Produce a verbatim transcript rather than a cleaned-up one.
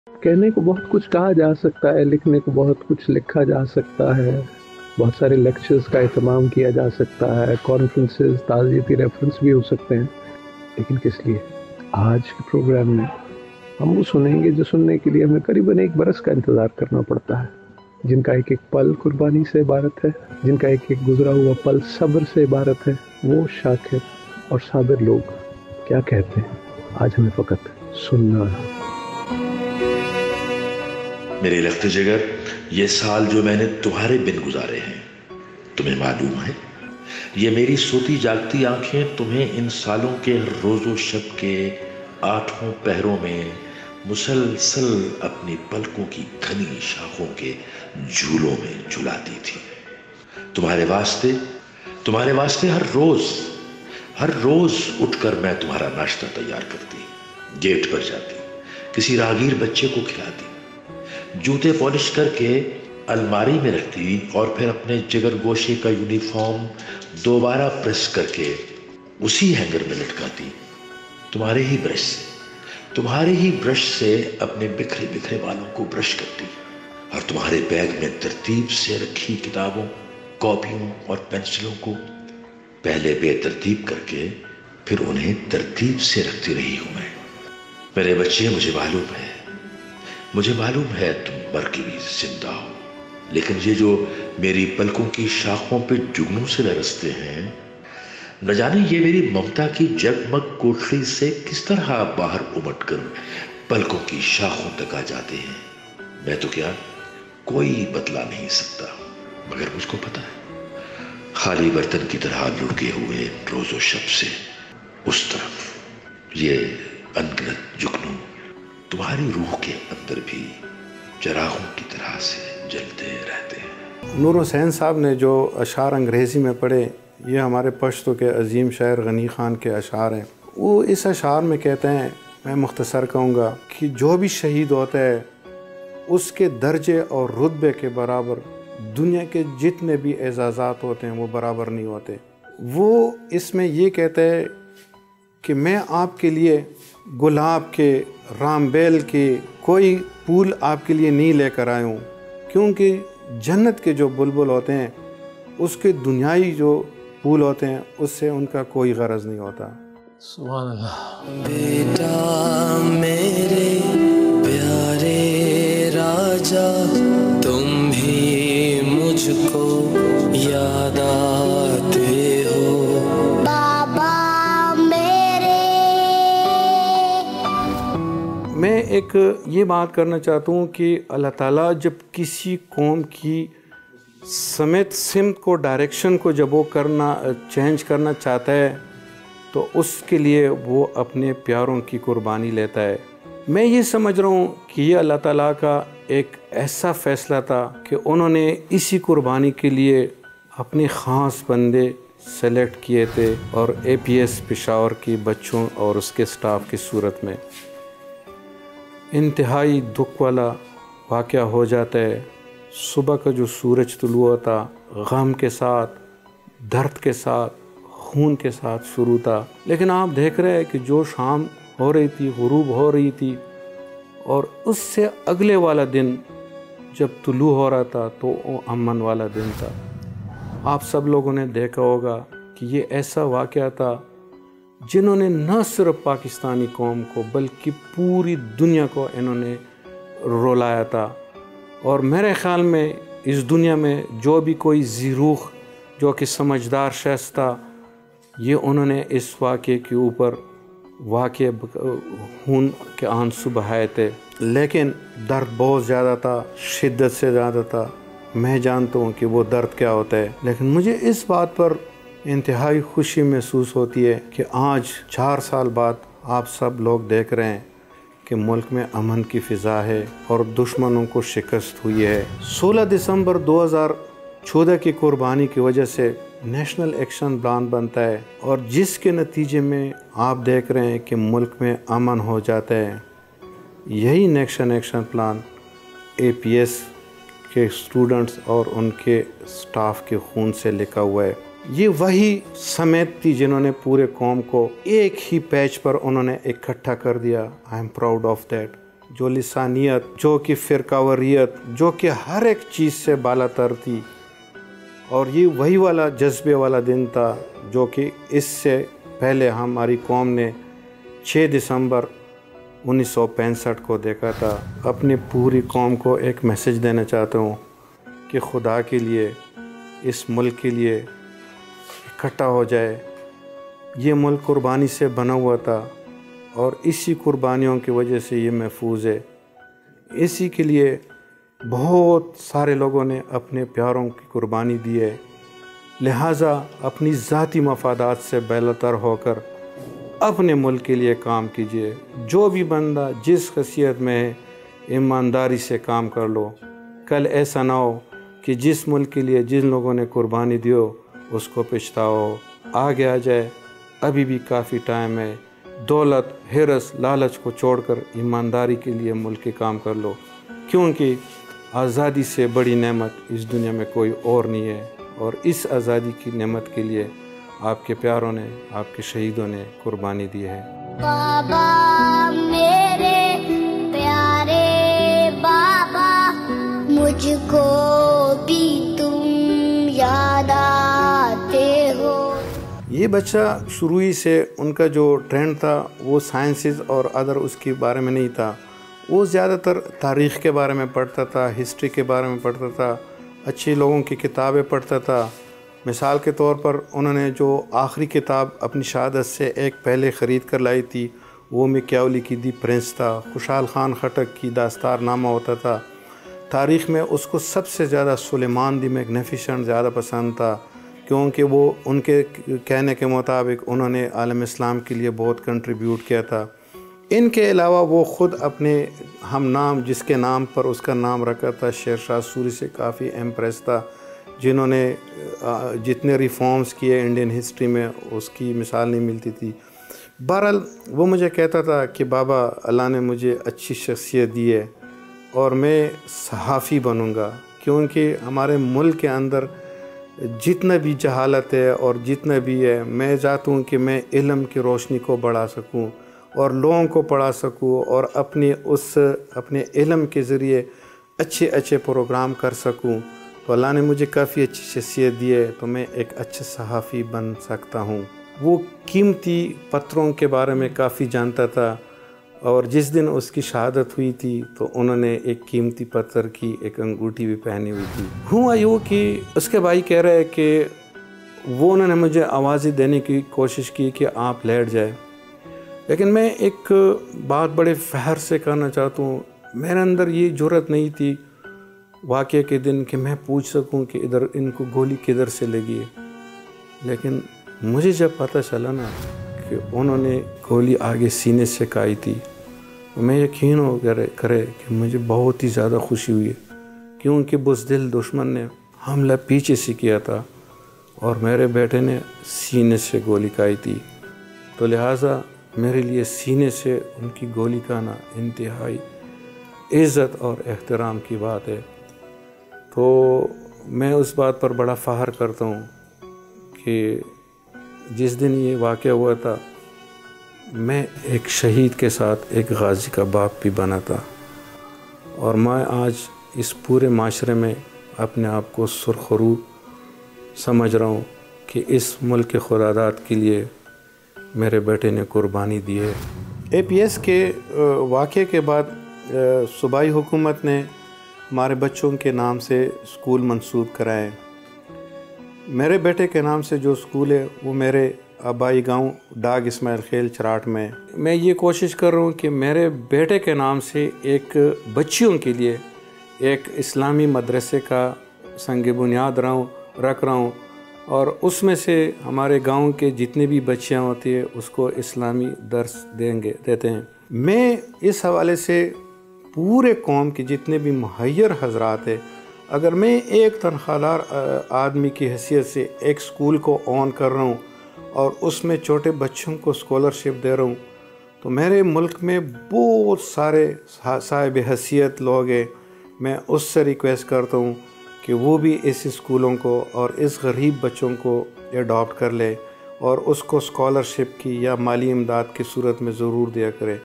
کہنے کو بہت کچھ کہا جا سکتا ہے، لکھنے کو بہت کچھ لکھا جا سکتا ہے، بہت سارے لیکچرز کا اہتمام کیا جا سکتا ہے، کانفرنسز، تعزیتی ریفرنس بھی ہو سکتے ہیں، لیکن کس لیے؟ آج کے پروگرام میں ہم وہ سنیں گے جو سننے کے لیے ہمیں قریباً ایک برس کا انتظار کرنا پڑتا ہے، جن کا ایک ایک پل قربانی سے عبارت ہے، جن کا ایک ایک گزرا ہوا پل صبر سے عبارت ہے۔ وہ شاکر اور صابر لوگ کیا کہتے ہیں؟ آج ہمیں فقط سننا ہے۔ میرے لخت جگر، یہ سال جو میں نے تمہارے بن گزارے ہیں، تمہیں معلوم ہے؟ یہ میری سوتی جاگتی آنکھیں تمہیں ان سالوں کے روز و شب کے آٹھوں پہروں میں مسلسل اپنی پلکوں کی گھنی شاخوں کے جھولوں میں جھلاتی تھی۔ تمہارے واسطے تمہارے واسطے ہر روز ہر روز اٹھ کر میں تمہارا ناشتہ تیار کرتی، گیٹ پر جاتی، کسی راہگیر بچے کو کھلاتی، جوتے پالش کر کے الماری میں رکھتی، اور پھر اپنے جگر گوشے کا یونیفارم دوبارہ پریس کر کے اسی ہینگر میں لٹکاتی، تمہارے ہی برش سے تمہارے ہی برش سے اپنے بکھرے بکھرے بالوں کو برش کرتی، اور تمہارے بیگ میں ترتیب سے رکھی کتابوں، کاپیوں اور پینسلوں کو پہلے بے ترتیب کر کے پھر انہیں ترتیب سے رکھتی رہی ہوں میں۔ میرے بچے، مجھے معلوم ہے مجھے معلوم ہے تم مر کے بھی زندہ ہو، لیکن یہ جو میری پلکوں کی شاخوں پہ جگنوں سے لرزتے ہیں، نہ جانے یہ میری ممتا کی جگمگ کوٹھڑی سے کس طرح باہر امٹ کر پلکوں کی شاخوں تک آ جاتے ہیں۔ میں تو کیا کوئی بتلا نہیں سکتا، مگر مجھ کو پتا ہے، خالی برتن کی طرح لڑکے ہوئے روز و شب سے اس طرف یہ انگنت جگنوں تمہاری روح کے اندر بھی چراغوں کی طرح سے جلتے رہتے ہیں۔ نور حسین صاحب نے جو اشعار انگریزی میں پڑھے، یہ ہمارے پشتو کے عظیم شاعر غنی خان کے اشعار ہیں۔ وہ اس اشعار میں کہتے ہیں، میں مختصر کہوں گا، کہ جو بھی شہید ہوتا ہے اس کے درجے اور رتبے کے برابر دنیا کے جتنے بھی اعزازات ہوتے ہیں وہ برابر نہیں ہوتے۔ وہ اس میں یہ کہتا ہے کہ میں آپ کے لیے گلاب کے، رام بیل کے کوئی پھول آپ کے لیے نہیں لے کر آیا ہوں، کیونکہ جنت کے جو بلبل ہوتے ہیں اس کے دنیائی جو پھول ہوتے ہیں اس سے ان کا کوئی غرض نہیں ہوتا۔ سبحان اللہ۔ بیٹا میرے پیارے راجا، تم بھی مجھ کو یاد آتے ہو، بابا میرے۔ میں ایک یہ بات کرنا چاہتا ہوں کہ اللہ تعالیٰ جب کسی قوم کی سمت سمت کو، ڈائریکشن کو جب وہ کرنا چینج کرنا چاہتا ہے تو اس کے لیے وہ اپنے پیاروں کی قربانی لیتا ہے۔ میں یہ سمجھ رہا ہوں کہ یہ اللہ تعالیٰ کا ایک ایسا فیصلہ تھا کہ انہوں نے اسی قربانی کے لیے اپنے خاص بندے سلیکٹ کیے تھے، اور اے پی ایس پشاور کی بچوں اور اس کے سٹاف کی صورت میں انتہائی دکھ والا واقعہ ہو جاتا ہے۔ صبح کا جو سورج طلوع ہوتا، غم کے ساتھ، درد کے ساتھ، خون کے ساتھ شروع تھا، لیکن آپ دیکھ رہے ہیں کہ جو شام ہو رہی تھی، غروب ہو رہی تھی، اور اس سے اگلے والا دن جب طلوع ہو رہا تھا تو وہ امن والا دن تھا۔ آپ سب لوگوں نے دیکھا ہوگا کہ یہ ایسا واقعہ تھا جنہوں نے نہ صرف پاکستانی قوم کو بلکہ پوری دنیا کو انہوں نے رولایا تھا، اور میرے خیال میں اس دنیا میں جو بھی کوئی ذی روح جو کہ سمجھدار شخص تھا، یہ انہوں نے اس واقعے کے اوپر واقعے خون کے آنسو بہائے تھے، لیکن درد بہت زیادہ تھا، شدت سے زیادہ تھا۔ میں جانتا ہوں کہ وہ درد کیا ہوتا ہے، لیکن مجھے اس بات پر انتہائی خوشی محسوس ہوتی ہے کہ آج چار سال بعد آپ سب لوگ دیکھ رہے ہیں کہ ملک میں امن کی فضا ہے اور دشمنوں کو شکست ہوئی ہے۔ سولہ دسمبر دو ہزار چودہ کی قربانی کی وجہ سے نیشنل ایکشن پلان بنتا ہے، اور جس کے نتیجے میں آپ دیکھ رہے ہیں کہ ملک میں امن ہو جاتا ہے۔ یہی national action plan A P S کے اسٹوڈنٹس اور ان کے سٹاف کے خون سے لکھا ہوا ہے۔ یہ وہی سمیت تھی جنہوں نے پورے قوم کو ایک ہی پیج پر انہوں نے اکٹھا کر دیا۔ I'm proud of that. جو لسانیت، جو کہ فرقہ واریت، جو کہ ہر ایک چیز سے بالا تر تھی. اور یہ وہی والا جذبے والا دن تھا جو کہ اس سے پہلے ہماری قوم نے چھ دسمبر انیس سو پینسٹھ کو دیکھا تھا. اپنی پوری قوم کو ایک میسیج دینا چاہتا ہوں کہ خدا کے لیے اس ملک کے لیے اکٹھا ہو جائے. یہ ملک قربانی سے بنا ہوا تھا اور اسی قربانیوں کی وجہ سے یہ محفوظ ہے. اسی کے لیے بہت سارے لوگوں نے اپنے پیاروں کی قربانی دی ہے. لہٰذا اپنی ذاتی مفادات سے بیلتر ہو کر اپنے ملک کے لیے کام کیجیے. جو بھی بندہ جس حیثیت میں ہے ایمانداری سے کام کر لو. کل ایسا نہ ہو کہ جس ملک کے لیے جن لوگوں نے قربانی دی ہو اس کو پچھتاؤ. آگے آ جائے، ابھی بھی کافی ٹائم ہے. دولت، ہرس، لالچ کو چھوڑ کر ایمانداری کے لیے ملک کے کام کر لو، کیونکہ آزادی سے بڑی نعمت اس دنیا میں کوئی اور نہیں ہے. اور اس آزادی کی نعمت کے لیے آپ کے پیاروں نے، آپ کے شہیدوں نے قربانی دی ہے. بابا میرے پیارے بابا، مجھ کو بھی تم یاد آتے ہو. یہ بچہ شروع ہی سے ان کا جو ٹرینڈ تھا وہ سائنسز اور ادر اس کے بارے میں نہیں تھا. وہ زیادہ تر تاریخ کے بارے میں پڑھتا تھا، ہسٹری کے بارے میں پڑھتا تھا، اچھی لوگوں کی کتابیں پڑھتا تھا. مثال کے طور پر انہوں نے جو آخری کتاب اپنی شہادت سے ایک پہلے خرید کر لائی تھی وہ میکیاولی کی دی پرنس تھا. خوشحال خان خٹک کی داستار نامہ ہوتا تھا. تاریخ میں اس کو سب سے زیادہ سلیمان دی میگنیفیسنٹ زیادہ پسند تھا، کیونکہ وہ ان کے کہنے کے مطابق انہوں نے عالم اسلام کے لیے بہت کنٹریبیوٹ کیا تھا. ان کے علاوہ وہ خود اپنے ہم نام جس کے نام پر اس کا نام رکھا تھا شیر شاہ سوری سے کافی امپریس تھا، جنہوں نے جتنے ریفارمز کیے انڈین ہسٹری میں اس کی مثال نہیں ملتی تھی. بہرحال وہ مجھے کہتا تھا کہ بابا اللہ نے مجھے اچھی شخصیت دی ہے اور میں صحافی بنوں گا، کیونکہ ہمارے ملک کے اندر جتنا بھی جہالت ہے اور جتنا بھی ہے میں چاہتا ہوں کہ میں علم کی روشنی کو بڑھا سکوں اور لوگوں کو پڑھا سکوں اور اپنی اس اپنے علم کے ذریعے اچھے اچھے پروگرام کر سکوں. تو اللہ نے مجھے کافی اچھی شخصیت دی ہے تو میں ایک اچھا صحافی بن سکتا ہوں. وہ قیمتی پتھروں کے بارے میں کافی جانتا تھا اور جس دن اس کی شہادت ہوئی تھی تو انہوں نے ایک قیمتی پتھر کی ایک انگوٹھی بھی پہنی ہوئی تھی. ہوا یوں کہ اس کے بھائی کہہ رہے کہ وہ انہوں نے مجھے آوازیں دینے کی کوشش کی کہ آپ لیٹ جائے، لیکن میں ایک بات بڑے فخر سے کہنا چاہتا ہوں، میرے اندر یہ جرأت نہیں تھی واقعے کے دن کہ میں پوچھ سکوں کہ ادھر ان کو گولی کدھر سے لگی ہے. لیکن مجھے جب پتہ چلا نا کہ انہوں نے گولی آگے سینے سے کھائی تھی تو میں یقین ہو کرے کرے کہ مجھے بہت ہی زیادہ خوشی ہوئی ہے، کیونکہ بزدل دشمن نے حملہ پیچھے سے کیا تھا اور میرے بیٹے نے سینے سے گولی کھائی تھی. تو لہٰذا میرے لیے سینے سے ان کی گولی کھانا انتہائی عزت اور احترام کی بات ہے. تو میں اس بات پر بڑا فخر کرتا ہوں کہ جس دن یہ واقعہ ہوا تھا میں ایک شہید کے ساتھ ایک غازی کا باپ بھی بنا تھا، اور میں آج اس پورے معاشرے میں اپنے آپ کو سرخرو سمجھ رہا ہوں کہ اس ملک کے خداداد کے لیے میرے بیٹے نے قربانی دی ہے. اے پی ایس کے واقعے کے بعد صوبائی حکومت نے ہمارے بچوں کے نام سے اسکول منسوب کرائے. میرے بیٹے کے نام سے جو اسکول ہے وہ میرے آبائی گاؤں ڈاگ اسماعیل خیل چراٹ میں. میں یہ کوشش کر رہا ہوں کہ میرے بیٹے کے نام سے ایک بچیوں کے لیے ایک اسلامی مدرسے کا سنگ بنیاد رہا ہوں رکھ رہا ہوں، اور اس میں سے ہمارے گاؤں کے جتنے بھی بچیاں ہوتی ہیں اس کو اسلامی درس دیں گے دیتے ہیں. میں اس حوالے سے پورے قوم کے جتنے بھی مہیر حضرات ہیں، اگر میں ایک تنخواہ دار آدمی کی حیثیت سے ایک اسکول کو آن کر رہا ہوں اور اس میں چھوٹے بچوں کو اسکالرشپ دے رہا ہوں، تو میرے ملک میں بہت سارے صاحب حیثیت لوگ ہیں. میں اس سے ریکویسٹ کرتا ہوں کہ وہ بھی اس اسکولوں کو اور اس غریب بچوں کو اڈاپٹ کر لے اور اس کو اسکالرشپ کی یا مالی امداد کی صورت میں ضرور دیا کرے.